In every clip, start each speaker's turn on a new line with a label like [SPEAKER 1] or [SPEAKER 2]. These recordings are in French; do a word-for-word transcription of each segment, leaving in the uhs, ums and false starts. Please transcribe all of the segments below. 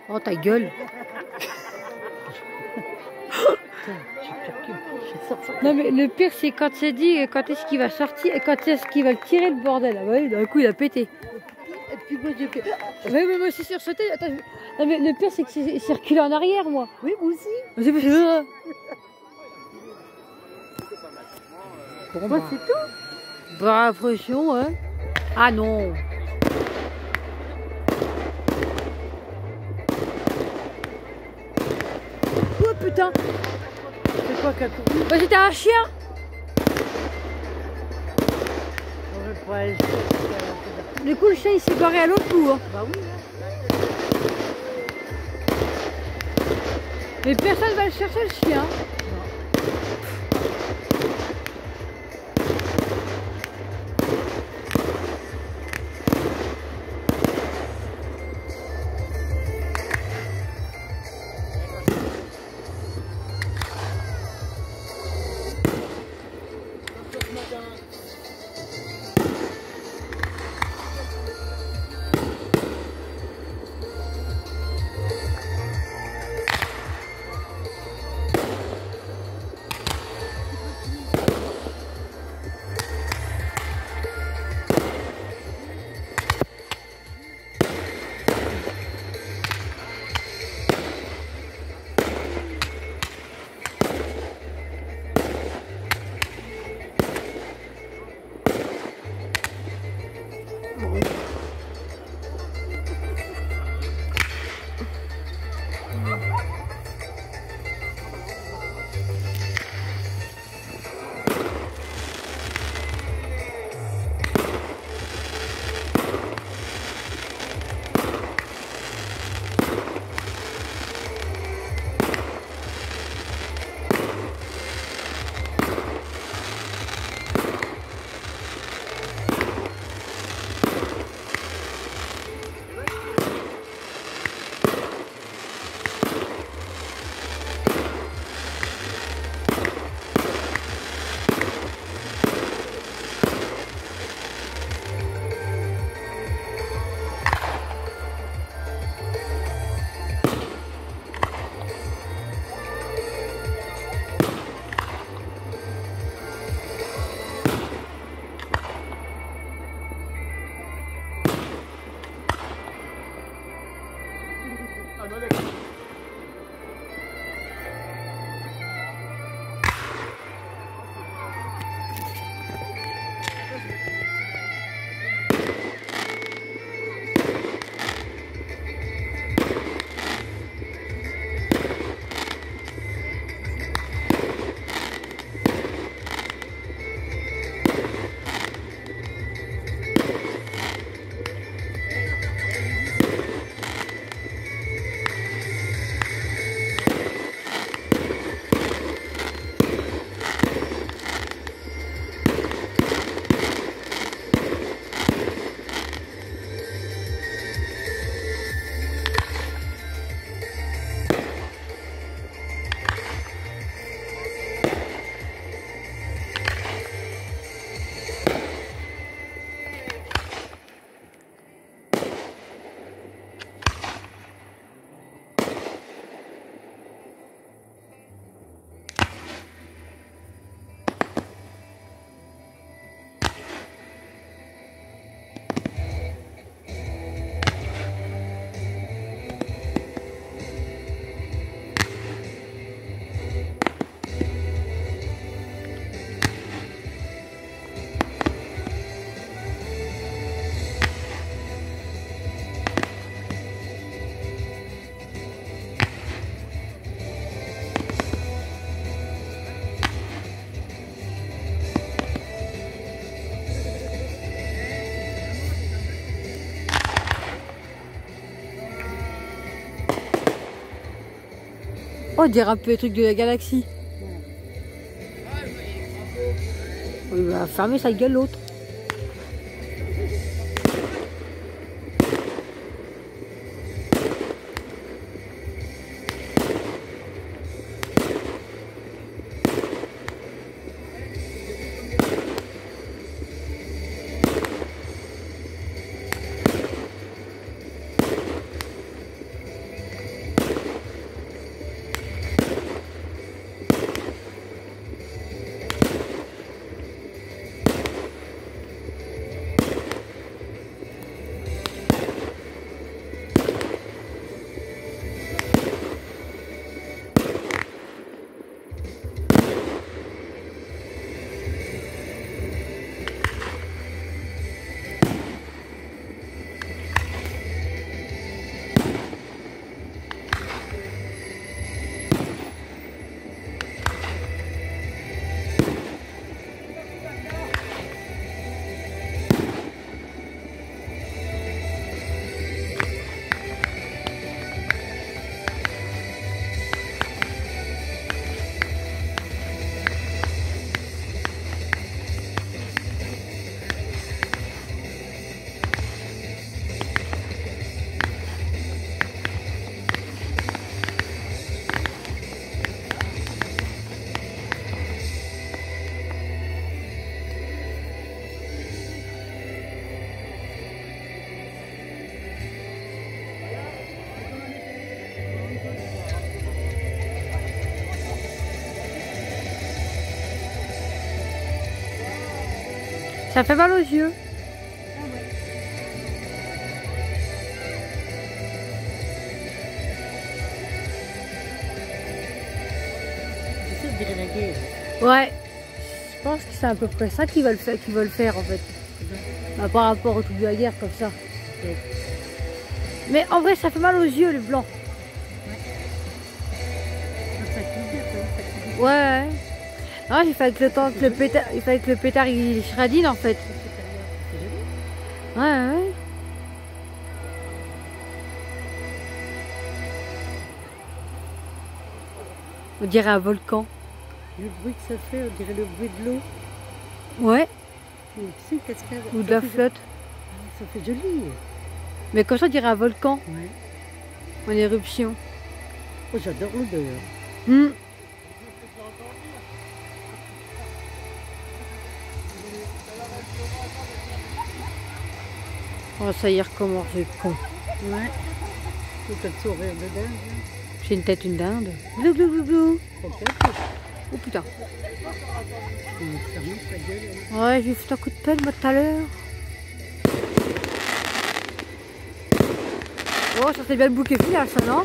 [SPEAKER 1] Oh ta gueule. Non mais le pire c'est quand c'est dit quand est-ce qu'il va sortir et quand est-ce qu'il va le tirer le bordel. Ah ouais, d'un coup il a pété. Et puis moi j'ai fait. Mais moi aussi sursauté. Attends. Non mais le pire c'est que c'est reculé en arrière moi.
[SPEAKER 2] Oui, moi aussi.
[SPEAKER 1] J'ai fait. Euh...
[SPEAKER 2] Bon, bah, c'est tout.
[SPEAKER 1] Bah pression hein. Ah non. Oh putain.
[SPEAKER 2] C'est quoi qu'à courir?
[SPEAKER 1] Bah c'était un chien. Du coup le chien il s'est barré à l'autre bout hein.
[SPEAKER 2] Bah oui.
[SPEAKER 1] Mais personne va le chercher le chien. Oh, on dirait un peu les trucs de la galaxie. Il va fermer sa gueule l'autre. Ça fait mal aux yeux.
[SPEAKER 2] Ah ouais. Je sais, on dirait la guerre.
[SPEAKER 1] Ouais. Je pense que c'est à peu près ça qu'ils veulent faire, qu'ils veulent faire en fait. Bah, par rapport au truc de la guerre comme ça.
[SPEAKER 2] Ouais.
[SPEAKER 1] Mais en vrai, ça fait mal aux yeux, le blanc.
[SPEAKER 2] Ça coûte bien, ça coûte bien.
[SPEAKER 1] Ouais. ouais. Ah, il fallait que le temps que le pétard, il fallait que le pétard il shradine en fait. Ouais, ouais. On dirait un volcan.
[SPEAKER 2] Le bruit que ça fait, on dirait le bruit de l'eau.
[SPEAKER 1] Ouais.
[SPEAKER 2] Tu sais, cascade.
[SPEAKER 1] Ou de la flotte.
[SPEAKER 2] Ça fait joli.
[SPEAKER 1] Mais comme ça, on dirait un volcan
[SPEAKER 2] Ouais.
[SPEAKER 1] en éruption.
[SPEAKER 2] Oh, j'adore l'odeur.
[SPEAKER 1] Hmm. Oh, ça y est, recommence, j'ai con.
[SPEAKER 2] Ouais. Tout comme sourire de dingue.
[SPEAKER 1] J'ai une tête, une dinde. Glou, glou, glou, glou. Oh putain.
[SPEAKER 2] Ça monte la gueule.
[SPEAKER 1] Ouais, j'ai fait un coup de pelle, moi, tout à l'heure. Oh, ça c'est bien le bouquet final, ça, non?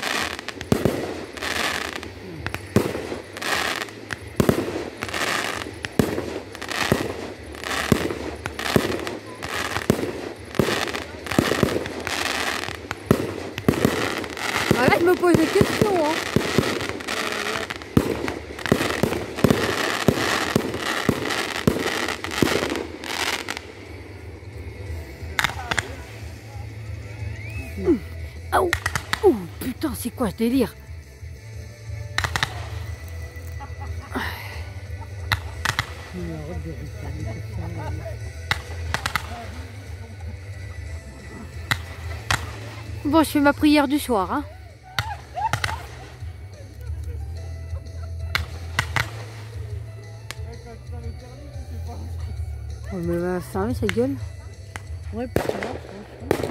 [SPEAKER 1] Voilà, je me pose des questions, hein. Mmh. Oh, oh, putain, c'est quoi ce délire? Bon, je fais ma prière du soir, hein. On me va fermer sa gueule.
[SPEAKER 2] Ouais, pour ça, franchement.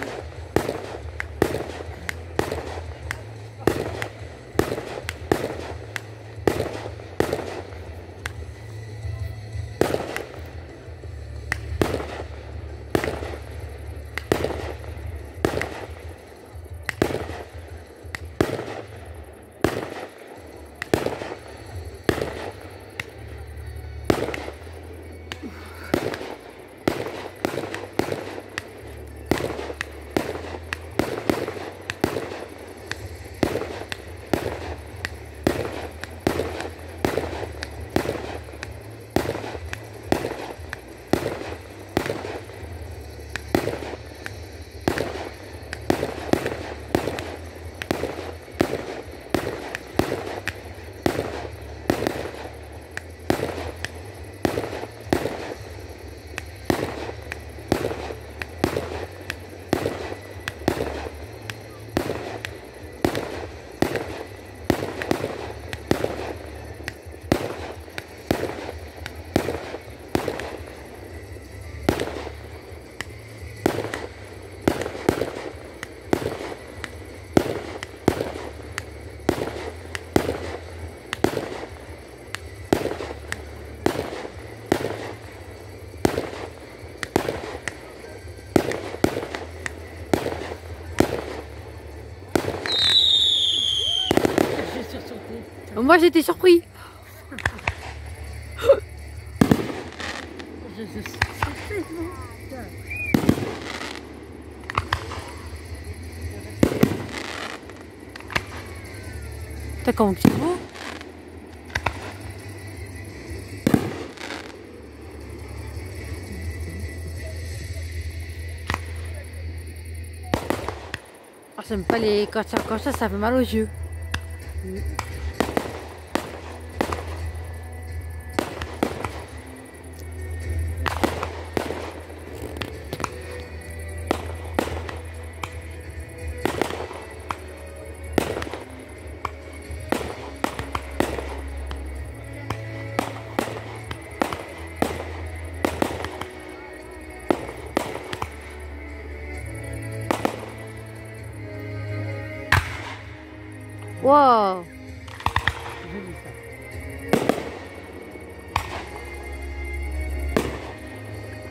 [SPEAKER 1] Moi j'étais surpris.
[SPEAKER 2] Je suis surprise.
[SPEAKER 1] T'as comment que c'est beau? Oh, j'aime pas les... Quand ça, quand ça, ça fait mal aux yeux.
[SPEAKER 2] Mm.
[SPEAKER 1] Wow.
[SPEAKER 2] Joli ça.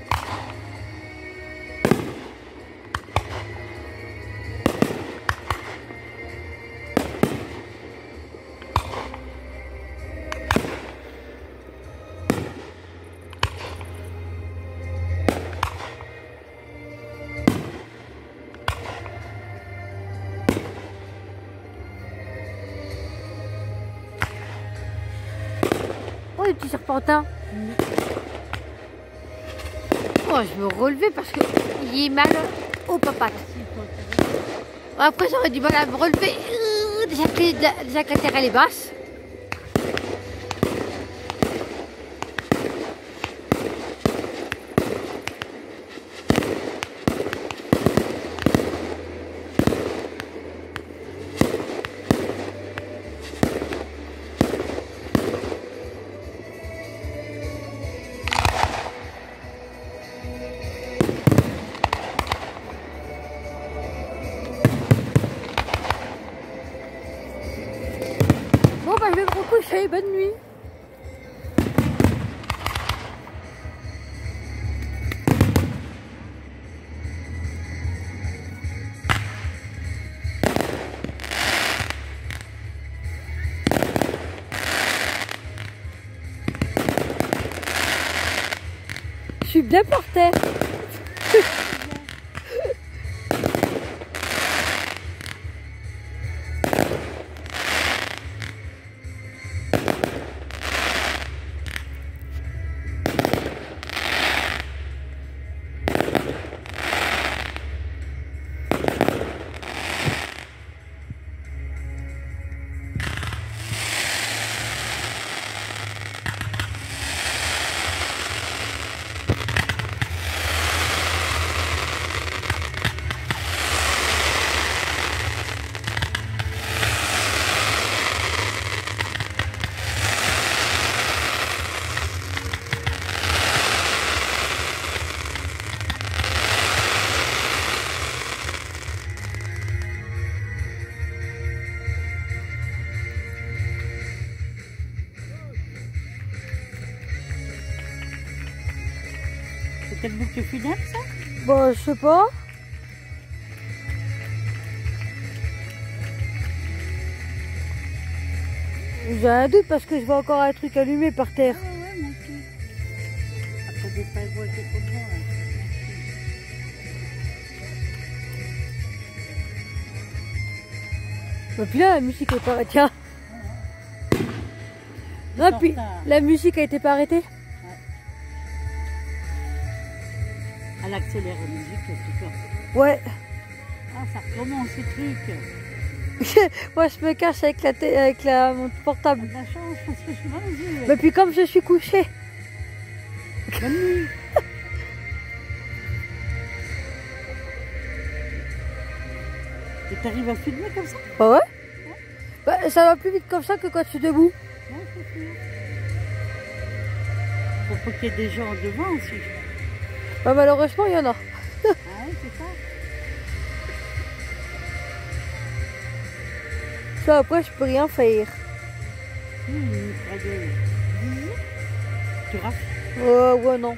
[SPEAKER 1] le petit serpentin. Oh, je me relevais parce que il est mal au papates. Après, j'aurais du mal à me relever. Déjà que, déjà que la terre elle est basse. Bon bah je vais me recoucher, bonne nuit. Je suis bien par terre.
[SPEAKER 2] C'est quelle boucle finale ça?
[SPEAKER 1] Bon, je sais pas. J'ai un doute parce que je vois encore un truc allumé par terre.
[SPEAKER 2] Ouais, ouais, moi aussi. Après des pas de c'est pour moi.
[SPEAKER 1] Et puis là, la musique est pas arrêtée. Tiens. Ah, puis la musique a été pas arrêtée.
[SPEAKER 2] Elle accélère la musique, c'est ça.
[SPEAKER 1] Ouais.
[SPEAKER 2] Ah, ça recommence ce truc.
[SPEAKER 1] Moi, je me cache avec la, té- avec la mon portable.
[SPEAKER 2] La chance, parce que je suis mal aux yeux.
[SPEAKER 1] Mais puis comme je suis couchée.
[SPEAKER 2] Bonne nuit. Et t'arrives à filmer comme ça?
[SPEAKER 1] Bah ouais. Bah, ça va plus vite comme ça que quand je suis debout.
[SPEAKER 2] Ouais, c'est sûr. Faut pas qu'il y ait des gens devant aussi.
[SPEAKER 1] Bah malheureusement, il y en a.
[SPEAKER 2] Ah ouais, c'est ça.
[SPEAKER 1] Ça, après, je peux rien faire.
[SPEAKER 2] Mmh, regarde. Tu raffes,
[SPEAKER 1] Ouais, ouais, non.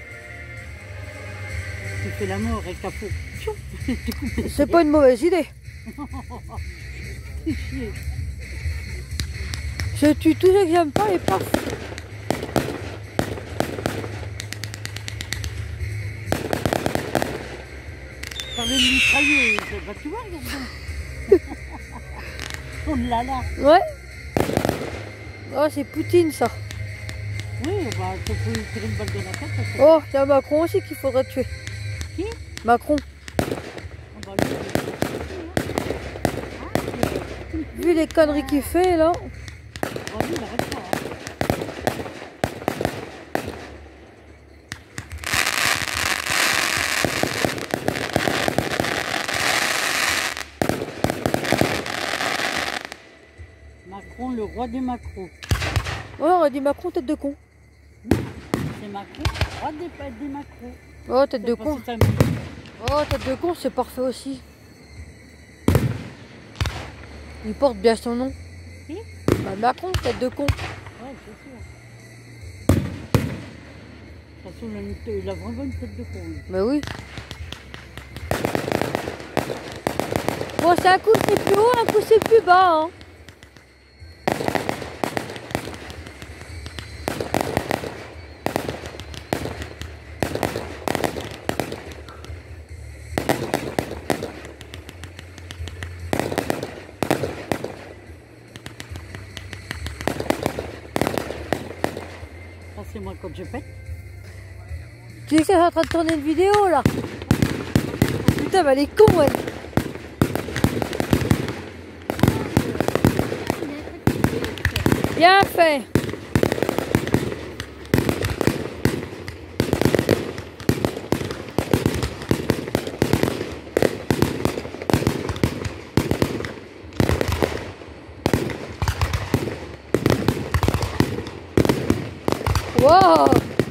[SPEAKER 2] tu fais la mort avec la peau.
[SPEAKER 1] C'est pas une mauvaise idée.
[SPEAKER 2] C'est chier.
[SPEAKER 1] Je tue tout ce que j'aime pas et paf.
[SPEAKER 2] T'avais une mitrailleuse, bah tu vois, regarde. On l'a là.
[SPEAKER 1] Ouais. Oh, c'est Poutine, ça.
[SPEAKER 2] Oui, bah tu peux lui tirer une balle dans la tête. Ça fait...
[SPEAKER 1] Oh, il y a Macron aussi qu'il faudrait tuer.
[SPEAKER 2] Qui?
[SPEAKER 1] Macron.
[SPEAKER 2] On va lui ah,
[SPEAKER 1] Vu les conneries qu'il fait, là.
[SPEAKER 2] oh, lui, il arrête pas. Hein. Macron, le roi des macros.
[SPEAKER 1] Ouais, on aurait dit Macron, tête de con.
[SPEAKER 2] C'est Macron, roi des, des macros.
[SPEAKER 1] Oh, tête de
[SPEAKER 2] C'est pas
[SPEAKER 1] con.
[SPEAKER 2] si t'as mis.
[SPEAKER 1] Oh, tête de con, c'est parfait aussi. Il porte bien son nom.
[SPEAKER 2] Qui?
[SPEAKER 1] Bah, Macron, tête de con.
[SPEAKER 2] Ouais, c'est sûr. De toute façon, il a, il a vraiment une tête de con. lui.
[SPEAKER 1] Bah oui. Bon, c'est un coup c'est plus haut, un coup c'est plus bas. Hein.
[SPEAKER 2] c'est moi quand je pète.
[SPEAKER 1] Tu dis que t'es en train de tourner une vidéo là? Putain, bah elle est con elle. Bien fait. Wow.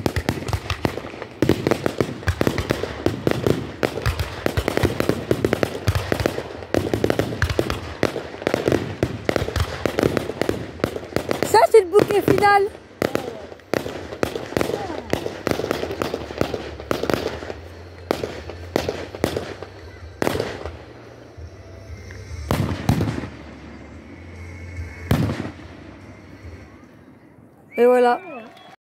[SPEAKER 1] Ça c'est le bouquet final. Et voilà.